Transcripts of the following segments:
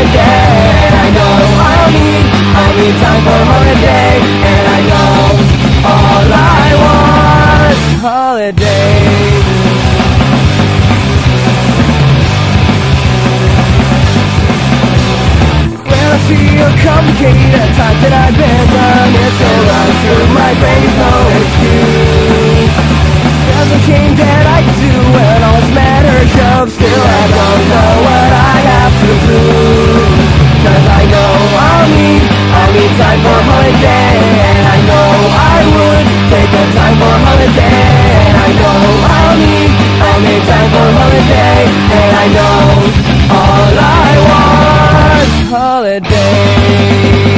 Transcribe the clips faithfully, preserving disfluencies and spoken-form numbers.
holiday. And I know I'll need, I'll need time for a holiday. And I know all I want is holiday. I see a complicated times that I've been done. It's so runs through my brain, no excuse. There's a change that I do when all this matters of. Still I don't know what I have to prove. Cause I know I'll need, I'll need time for a holiday. And I know I would take a time for a holiday. And I know I'll need, I'll need time for a holiday. And I know all I want is holiday.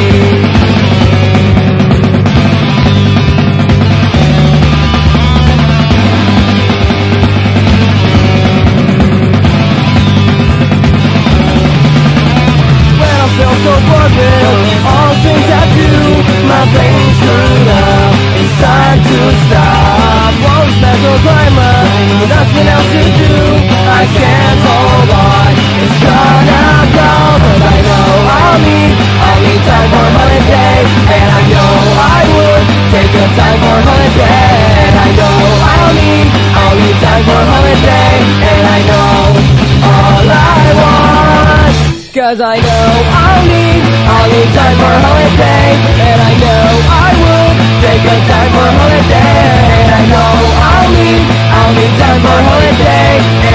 So bored with all the things I do, my brain's screwed up, it's time to stop. Won't special climber, nothing else to do, I can't hold on, it's gonna go. Cause I know I'll need, I'll need time for a holiday. And I know I would take a time for a holiday. And I know I'll need, I'll need time for a holiday. And I know all I want. Cause I know I'll need, I'll need time for a holiday. And I know I would take a time for a holiday. And I know I'll need, I'll need time for a holiday.